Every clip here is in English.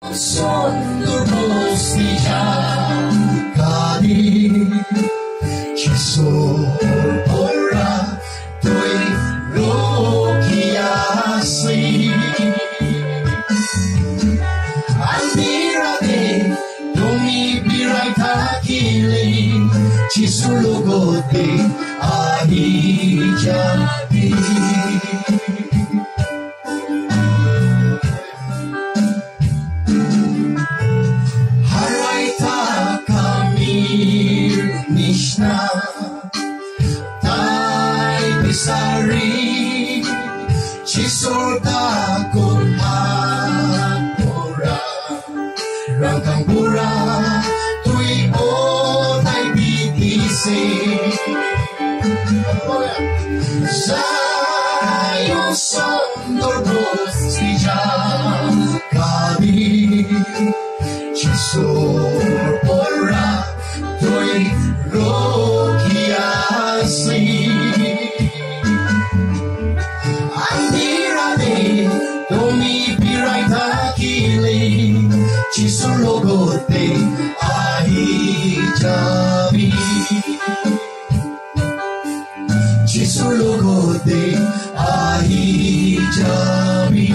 Son lubos ni Jah kadi Chisor ora Tui rokiasi Andirade Domi birai takili Chisor logote Ahi jadi Nishna Tai Bisari Chisor Takut Akura Rangkang Pura Tui O Tai BTC Sayo Sondor Bostija Kadi Chisor Ora Tui rokiasi Andirade Domi birai takili Chisor logote Ahi jabi Chisor logote Ahi jabi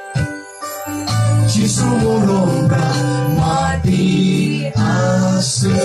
Chisor moronga Mati asli